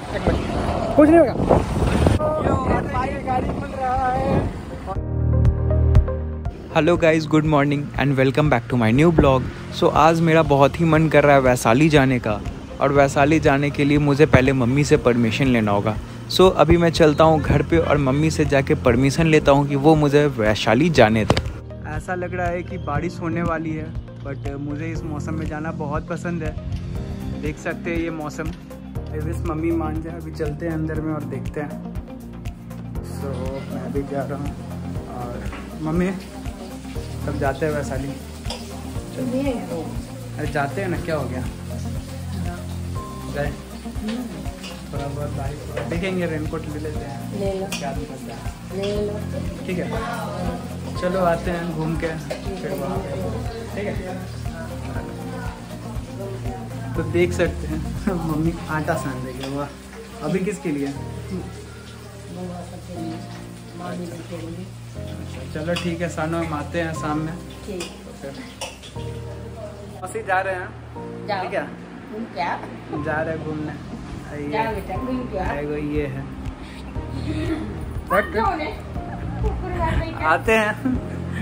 कुछ नहीं होगा। गाड़ी खुल रहा है। Hello guys, good morning and welcome back to my new blog. So आज मेरा बहुत ही मन कर रहा है वैशाली जाने का, और वैशाली जाने के लिए मुझे पहले मम्मी से परमिशन लेना होगा। सो अभी मैं चलता हूँ घर पे और मम्मी से जाके परमिशन लेता हूँ कि वो मुझे वैशाली जाने दे। ऐसा लग रहा है कि बारिश होने वाली है, बट मुझे इस मौसम में जाना बहुत पसंद है। देख सकते हैं ये मौसम। विश मम्मी मान जाए, अभी चलते हैं अंदर में और देखते हैं। सो मैं भी जा रहा हूँ और मम्मी सब जाते हैं वैशाली। अरे जाते हैं ना, क्या हो गया, जाए थोड़ा बहुत बारिश देखेंगे, रेनकोट ले लेते हैं, ले लो, क्या दिक्कत है, ले लो। ठीक है चलो आते हैं घूम के फिर वहाँ पे, ठीक है। तो देख सकते हैं मम्मी आटा सान देगी। वाह, अभी किसके लिए? चलो ठीक है, सानो हम आते हैं शाम में। मौसी जा रहे हैं, ठीक है, जा रहे हैं घूमने। ये है आते हैं।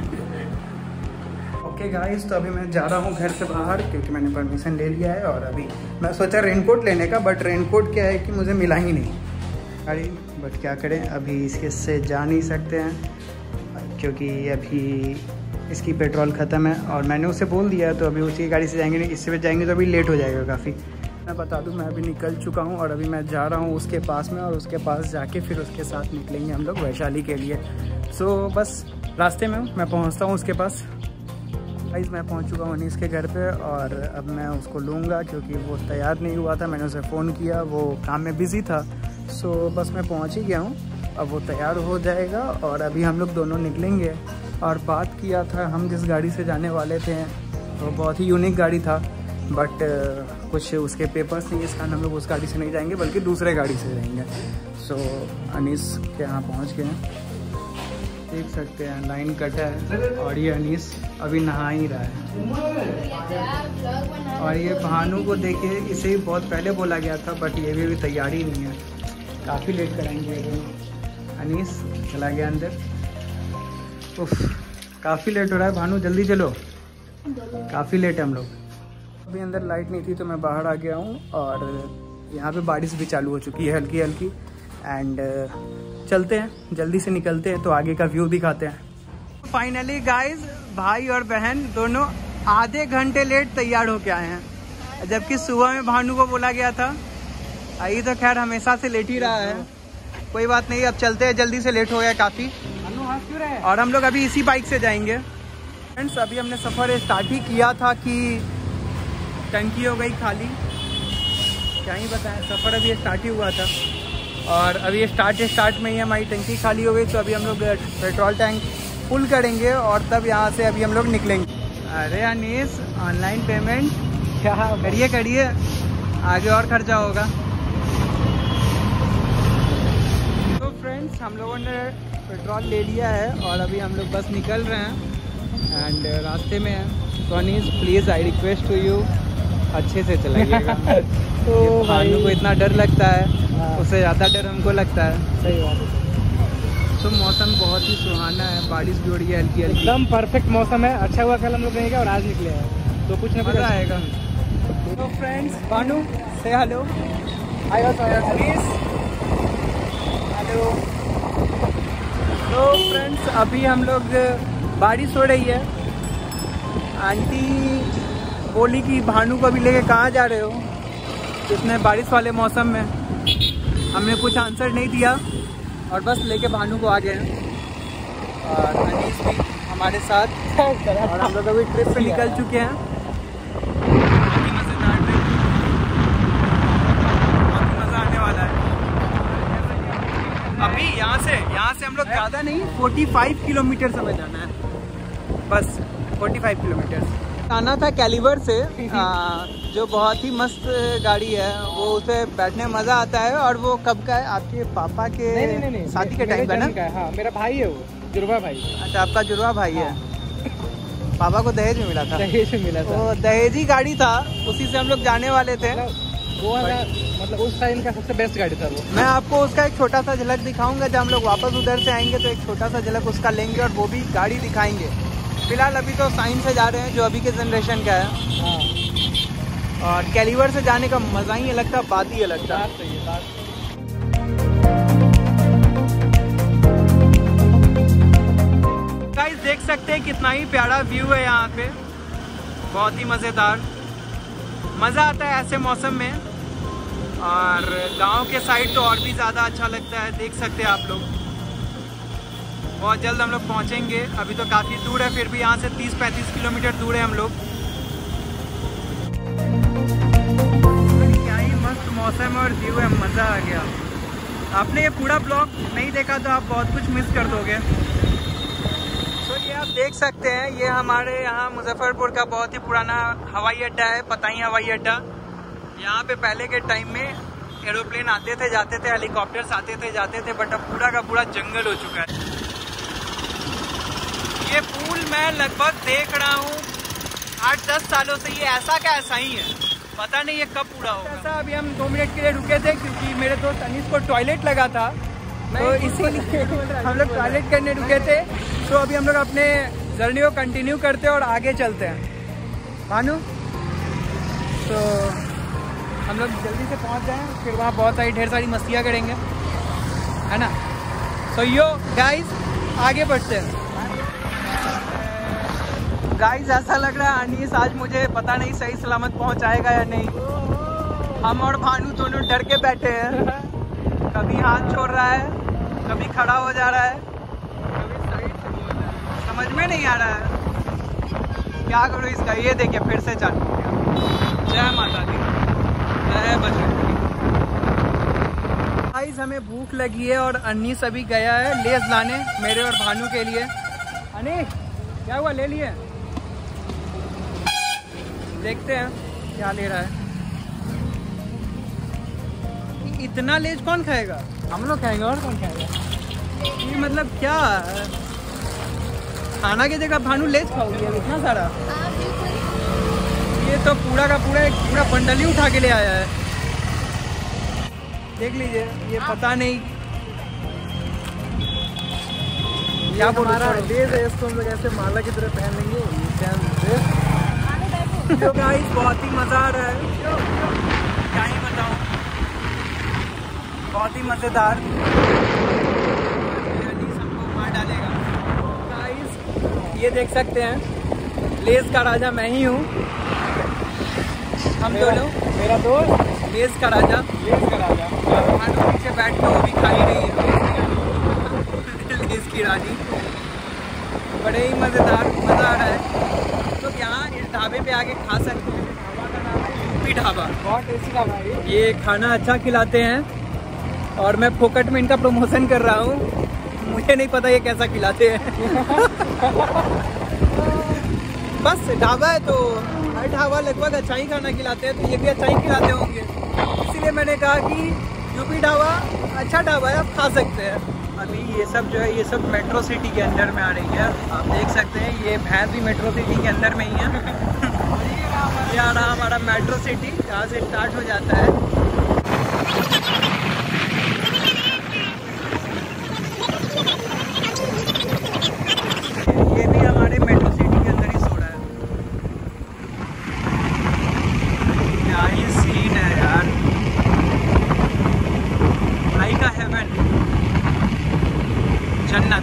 ओके गाइस, तो अभी मैं जा रहा हूँ घर से बाहर क्योंकि मैंने परमिशन ले लिया है। और अभी मैं सोचा रेनकोट लेने का, बट रेनकोट क्या है कि मुझे मिला ही नहीं गाड़ी। बट क्या करें, अभी इसके से जा नहीं सकते हैं क्योंकि अभी इसकी पेट्रोल ख़त्म है और मैंने उसे बोल दिया, तो अभी उसी गाड़ी से जाएंगे नहीं, इससे भी जाएंगे तो अभी लेट हो जाएगा काफ़ी। मैं बता दूं, मैं अभी निकल चुका हूं और अभी मैं जा रहा हूं उसके पास में, और उसके पास जाके फिर उसके साथ निकलेंगे हम लोग वैशाली के लिए। सो बस रास्ते में मैं पहुंचता हूं उसके पास। गाइस मैं पहुंच चुका हूं अनीस के घर पे, और अब मैं उसको लूँगा क्योंकि वो तैयार नहीं हुआ था। मैंने उसे फ़ोन किया, वो काम में बिज़ी था। सो बस मैं पहुँच ही गया हूँ, अब वो तैयार हो जाएगा और अभी हम लोग दोनों निकलेंगे। और बात किया था, हम जिस गाड़ी से जाने वाले थे वो बहुत ही यूनिक गाड़ी था, बट कुछ उसके पेपर्स नहीं, इस कारण हम लोग उस गाड़ी से नहीं जाएंगे बल्कि दूसरे गाड़ी से जाएंगे। सो अनीस के यहाँ पहुँच गए हैं, देख सकते हैं लाइन कटा है। और ये अनीस अभी नहा ही रहा है। और ये भानु को देखिए, इसे ही बहुत पहले बोला गया था बट ये भी तैयारी नहीं है, काफ़ी लेट कराएंगे ये दोनों। अनीस चला गया अंदर। उफ, काफ़ी लेट हो रहा है भानु, जल्दी चलो, काफ़ी लेट है हम लोग। अभी अंदर लाइट नहीं थी तो मैं बाहर आ गया हूँ, और यहाँ पे बारिश भी चालू हो चुकी है हल्की हल्की। एंड चलते हैं, जल्दी से निकलते हैं तो आगे का व्यू दिखाते हैं। फाइनली गाइज, भाई और बहन दोनों आधे घंटे लेट तैयार होके आए हैं, जबकि सुबह में भानु को बोला गया था। आई तो खैर हमेशा से लेट ही रहा है, कोई बात नहीं, अब चलते हैं, जल्दी से लेट हो गया काफ़ी। और हम लोग अभी इसी बाइक से जाएंगे। फ्रेंड्स अभी हमने सफ़र स्टार्ट ही किया था कि टंकी हो गई खाली, क्या ही बताएं, सफ़र अभी स्टार्ट ही हुआ था और अभी स्टार्ट में ही हमारी टंकी खाली हो गई। तो अभी हम लोग पेट्रोल टैंक फुल करेंगे और तब यहाँ से अभी हम लोग निकलेंगे। अरे अनीस, ऑनलाइन पेमेंट क्या करिए, आगे और खर्चा होगा। तो फ्रेंड्स हम लोगों ने पेट्रोल ले लिया है और अभी हम लोग बस निकल रहे हैं एंड रास्ते में हैं। तो Anees please I request to you, अच्छे से चलाइएगा। तो भानु को इतना डर लगता है, उससे ज़्यादा डर हमको लगता है। सही बात है। तो मौसम बहुत ही सुहाना है, बारिश भी हो रही है हल्की हल्की, एकदम परफेक्ट मौसम है। अच्छा हुआ कल हम लोग नहीं गए और आज निकले हैं, तो कुछ ना कुछ मज़ा आएगा। तो फ्रेंड्स भानु से हेलो। हेलो। तो फ्रेंड्स अभी हम लोग, बारिश हो रही है, आंटी बोली कि भानु को अभी लेके कहाँ जा रहे हो इतने बारिश वाले मौसम में। हमने कुछ आंसर नहीं दिया और बस लेके भानु को आ गए हैं, और अनीस भी हमारे साथ। और हम लोग अभी ट्रिप पे निकल चुके हैं। मज़ेदार ट्रिप, बहुत मज़ा आने वाला है। अभी यहाँ से हम लोग ज़्यादा नहीं, 45 किलोमीटर समय जाना है, बस 45 किलोमीटर। आना था कैलिबर से, जो बहुत ही मस्त गाड़ी है, वो उसे बैठने में मज़ा आता है। और वो कब का है? आपके पापा के नहीं, शादी के टाइम का ना? हाँ, मेरा भाई है वो, जुड़वा भाई। अच्छा, आपका जुड़वा भाई है। पापा को दहेज में मिला था? दहेज में मिला था। वो दहेजी गाड़ी था, उसी से हम लोग जाने वाले थे। गोवा का मतलब उस टाइम का सबसे बेस्ट गाड़ी था वो। मैं आपको उसका एक छोटा सा झलक दिखाऊंगा, जब हम लोग वापस उधर से आएंगे तो एक छोटा सा झलक उसका लेंगे और वो भी गाड़ी दिखाएंगे। फिलहाल अभी तो साइन से जा रहे हैं जो अभी के जनरेशन का है। हाँ। और कैलिवर से जाने का मज़ा ही अलग था, बात ही अलग था। गाइस देख सकते हैं कितना ही प्यारा व्यू है यहाँ पे, बहुत ही मज़ेदार। मज़ा आता है ऐसे मौसम में, और गांव के साइड तो और भी ज़्यादा अच्छा लगता है। देख सकते हैं आप लोग। बहुत जल्द हम लोग पहुँचेंगे, अभी तो काफ़ी दूर है, फिर भी यहाँ से 30-35 किलोमीटर दूर है हम लोग। क्या ही मस्त मौसम और व्यू है, मज़ा आ गया। आपने ये पूरा ब्लॉग नहीं देखा तो आप बहुत कुछ मिस कर दोगे। तो ये आप देख सकते हैं, ये हमारे यहाँ मुजफ्फरपुर का बहुत ही पुराना हवाई अड्डा है, पताई हवाई अड्डा। यहाँ पे पहले के टाइम में एरोप्लेन आते थे जाते थे, हेलीकॉप्टर्स आते थे जाते थे, बट अब पूरा का पूरा जंगल हो चुका है। ये पुल मैं लगभग देख रहा हूँ 8-10 सालों से, ये ऐसा का ऐसा ही है, पता नहीं ये कब पूरा होगा। ऐसा अभी हम 2 मिनट के लिए रुके थे क्योंकि मेरे दोस्त अनीस को टॉयलेट लगा था, तो इसीलिए हम लोग टॉयलेट करने रुके थे। तो अभी हम लोग अपने जर्नी को कंटिन्यू करते हैं और आगे चलते हैं। भानु, तो हम लोग जल्दी से पहुंच जाएं, फिर वहाँ बहुत सारी ढेर सारी मस्तियाँ करेंगे, है ना। सो यो गाइस आगे बढ़ते हैं। गाइस ऐसा लग रहा है अनीस आज मुझे पता नहीं सही सलामत पहुंचाएगा या नहीं। हम और भानु दोनों डर के बैठे हैं, कभी हाथ छोड़ रहा है, कभी खड़ा हो जा रहा है, कभी साइड से बोल रहा है, समझ में नहीं आ रहा है क्या करूँ इसका। ये देखिए फिर से चालू हो गया। जय माता दी, जय बजरंग। गाइस हमें भूख लगी है और अनीस अभी गया है लेस लाने मेरे और भानु के लिए। अनीस क्या हुआ, ले लिए? देखते हैं क्या ले रहा है। इतना लेज कौन खाएगा? हम लोग खाएंगे, और कौन खाएगा? ये मतलब क्या खाना की जगह भानु लेज खाओगी इतना सारा? ये तो पूरा का पूरा एक पूरा बंडल ही उठा के ले आया है। देख लीजिए, ये पता नहीं क्या बोल रहा है। लेज है, इसको हम लोग ऐसे माला की तरह पहन लेंगे। तो गाइस बहुत ही मज़ा आ रहा है, क्या ही बताऊं, बहुत ही मज़ेदार। सबको मार डालेगा। गाइस ये देख सकते हैं, लेज का राजा मैं ही हूँ। हम दोनों, मेरा दोस्त लेज का राजा, लेज का राजा। भानु पीछे बैठ के वो भी खा ही रही है लेज की रानी। बड़े ही मज़ेदार, मज़ा आ रहा है। तो यहाँ इस ढाबे पे आके खा सकते हैं। ढाबा का नाम है यूपी ढाबा, बहुत टेस्टी ढाबा है ये खाना अच्छा खिलाते हैं और मैं फोकट में इनका प्रमोशन कर रहा हूँ। मुझे नहीं पता ये कैसा खिलाते हैं बस ढाबा है तो हर ढाबा लगभग अच्छा ही खाना खिलाते हैं, तो ये भी अच्छा ही खिलाते होंगे, इसीलिए मैंने कहा कि यूपी ढाबा अच्छा ढाबा है, आप खा सकते हैं। अभी ये सब जो है, ये सब मेट्रो सिटी के अंदर में आ रही है। आप देख सकते हैं ये भैंस भी मेट्रो सिटी के अंदर में ही है ये आ रहा हमारा मेट्रो सिटी, जहाँ से स्टार्ट हो जाता है। ये भी हमारे मेट्रो सिटी के अंदर ही सो रहा है। क्या ही सीन है यार, भाई का हेवन, जन्नत।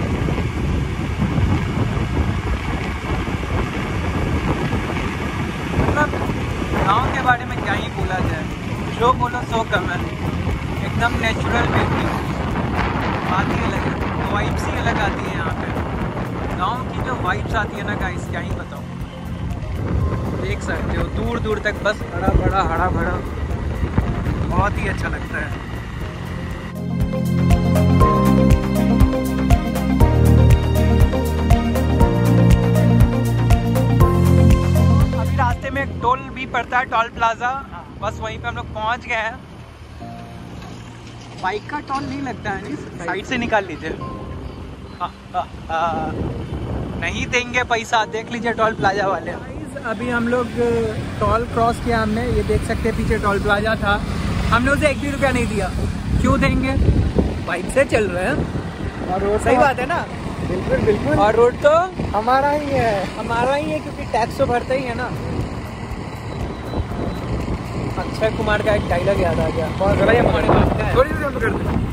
मतलब गांव के बारे में क्या ही बोला जाए, जो बोलो सो कम है। एकदम नेचुरल ब्यूटी, बात ही अलग है, वाइब्स ही अलग आती है यहाँ पे। गांव की जो वाइब्स आती है ना गाइस, क्या ही बताऊँ। देख सकते हो दूर दूर तक बस हरा भरा हरा भरा, बहुत ही अच्छा लगता है। रास्ते में एक टोल भी पड़ता है, टोल प्लाजा, बस वहीं पे हम लोग पहुंच गए हैं। बाइक का टोल नहीं लगता है, नहीं साइड से निकाल लीजिए। नहीं देंगे पैसा, देख लीजिए टोल प्लाजा वाले। अभी हम लोग टोल क्रॉस किया हमने, ये देख सकते हैं पीछे टोल प्लाजा था। हमने उसे 1 भी रुपया नहीं दिया। क्यों देंगे, बाइक से चल रहे हैं और रोड सही बात है ना। बिल्कुल बिल्कुल। और रोड तो हमारा ही है, हमारा ही है क्योंकि टैक्स तो भरते ही है ना। अक्षय कुमार का एक डायलॉग याद आ गया, बहुत थोड़ी देर में करते हैं।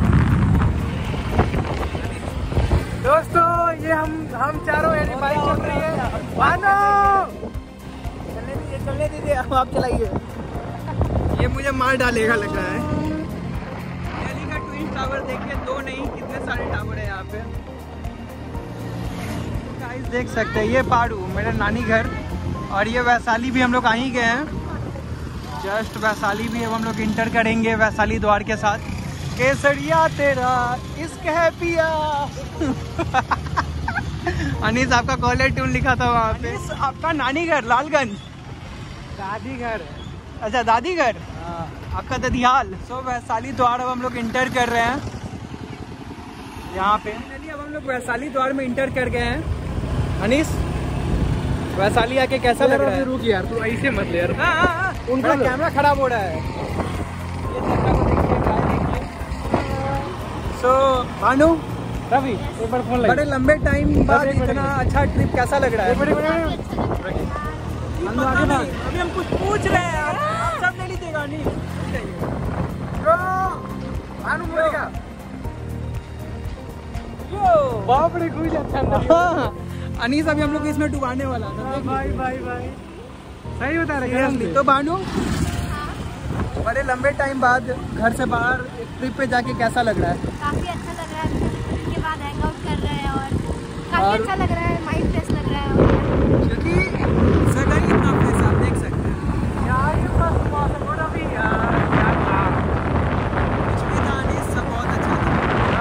दोस्तों ये हम चारों यानी बाइक चल रही है। मानो चलने दीजिए, आप चलाइए। ये मुझे मार डालेगा लग रहा है। दिल्ली का ट्विन टावर देखिए, 2 नहीं कितने सारे टावर है यहाँ पे। गाइस देख सकते हैं ये पाड़ू मेरा नानी घर, और ये वैशाली भी हम लोग आ ही गए हैं। जस्ट वैशाली भी अब हम लोग इंटर करेंगे वैशाली द्वार के साथ। केसरिया तेरा इश्क है पिया। अनीस आपका कॉलर ट्यून लिखा था वहाँ पे। आपका नानी घर लालगंज, दादी घर। अच्छा दादी घर, आपका ददियाल। सो वैशाली द्वार अब हम लोग इंटर कर रहे हैं यहाँ पे। अब हम लोग वैशाली द्वार में इंटर कर गए हैं। अनीस वैशाली आके कैसा लग रहा है? रुक यार, तू ऐसे मत ले यार। उनका कैमरा खराब हो रहा है। ये देखा को देखिए, देखिए। सो भानु, रवि एक बार फोन बड़े लंबे टाइम बाद इतना अच्छा ट्रिप कैसा लग रहा है? अभी हम कुछ पूछ रहे हैं यार, आप सब ले लीजिएगा। नहीं भानु बोलेगा यो बाप रे, खुश अच्छा। अनीस अभी हम लोग इसमें डुबाने वाला था। भाई भाई भाई सही बता रहे। तो भानु बड़े लंबे टाइम बाद घर से बाहर ट्रिप पे जाके कैसा लग रहा है? काफी अच्छा लग रहा है, ट्रिप के बाद हैंग आउट कर रहे हैं और काफी अच्छा लग रहा है, माइंड फ्रेश लग रहा है। क्योंकि जगह ही इतना फ्रेश, आप देख सकते हैं यार ये फर्स्ट मौसम हो रहा है यार, क्या था कुछ भी था नहीं, सब बहुत अच्छा था।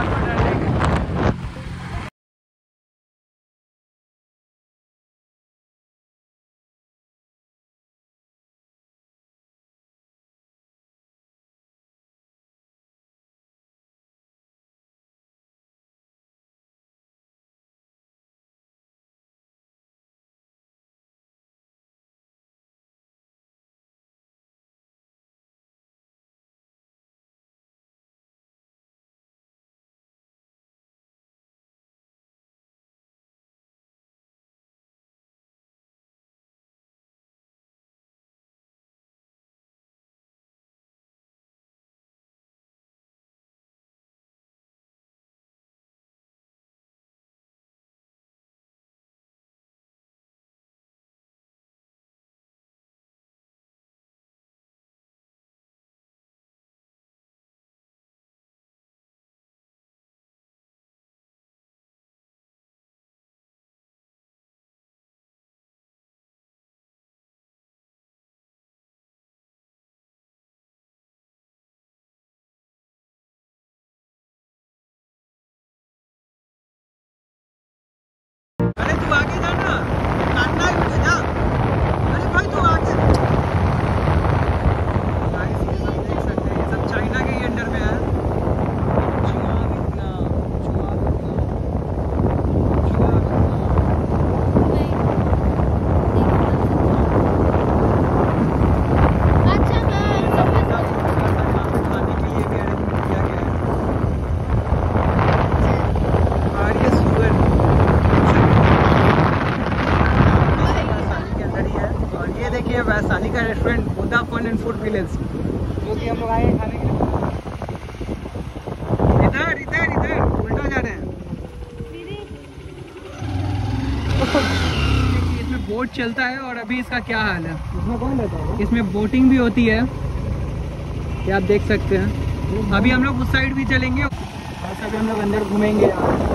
अरे तू आगे जा ना, काटना है मुझे जा। अरे भाई तू आगे। गाइस ये सब देख सकते हैं, ये सब चाइना के ही अंडर में है। खाने के लिए भी अरेंज किया गया है। और ये सुअर वैशाली के अंदर ही है। और ये देखिए वैशाली का restaurant Buddha fun and food village, जो कि हम लोग आए हैं खाने के लिए। इधर इधर इधर उल्टा जा रहे हैं। इसमें बोट चलता है और अभी इसका क्या हाल है? इसमें कौन लेता है? इसमें बोटिंग भी होती है, ये आप देख सकते हैं। अभी हम लोग उस साइड भी चलेंगे, ऐसा भी हम लोग अंदर घूमेंगे।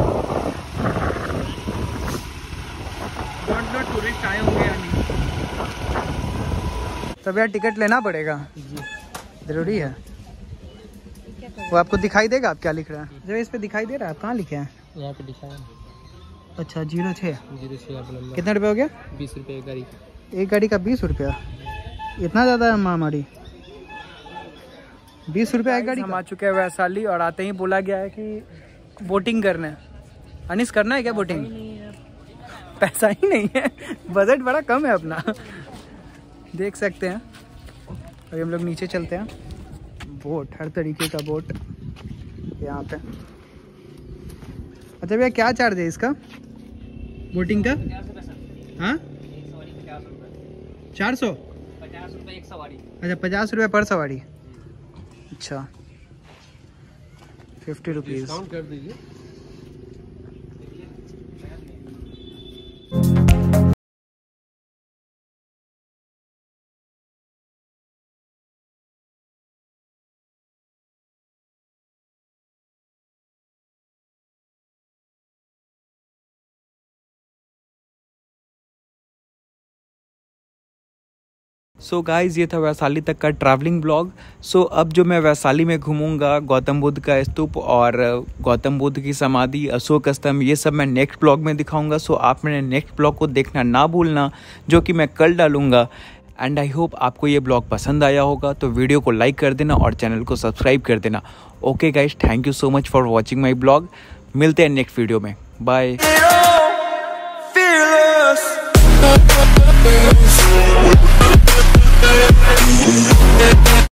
टूरिस्ट आए होंगे या नहीं। तब यार टिकट लेना पड़ेगा जी, जरूरी है। वो आपको दिखाई देगा आप क्या लिख रहे हैं? जब इस पे दिखाई दे रहा है, कहाँ लिखे हैं? यहाँ पे दिखा है। अच्छा 06 06 कितना रुपये हो गया? 20 रुपये एक गाड़ी। एक गाड़ी का 20 रुपया, इतना ज़्यादा है महामारी। 20 रुपया एक गाड़ी। हम आ चुके हैं वैशाली और आते ही बोला गया है कि बोटिंग करना है। अनीस करना है क्या बोटिंग? पैसा ही नहीं है, बजट बड़ा कम है अपना। देख सकते हैं। अभी हम लोग नीचे चलते हैं। बोट, हर तरीके का बोट यहाँ पे। अच्छा भैया क्या चार्ज है इसका बोटिंग का? हाँ 400? 50 रुपये एक सवारी। अच्छा 50 रुपये पर सवारी। अच्छा 50 रुपीज़ कर दीजिए। सो गाइज़ ये था वैशाली तक का ट्रैवलिंग ब्लॉग। सो अब जो मैं वैशाली में घूमूंगा, गौतम बुद्ध का स्तूप और गौतम बुद्ध की समाधि, अशोक स्तंभ, ये सब मैं नेक्स्ट ब्लॉग में दिखाऊंगा। सो आप मेरे नेक्स्ट ब्लॉग को देखना ना भूलना, जो कि मैं कल डालूंगा। एंड आई होप आपको ये ब्लॉग पसंद आया होगा, तो वीडियो को लाइक कर देना और चैनल को सब्सक्राइब कर देना। Okay guys, thank you so much for watching my blog. मिलते हैं नेक्स्ट वीडियो में, बाय।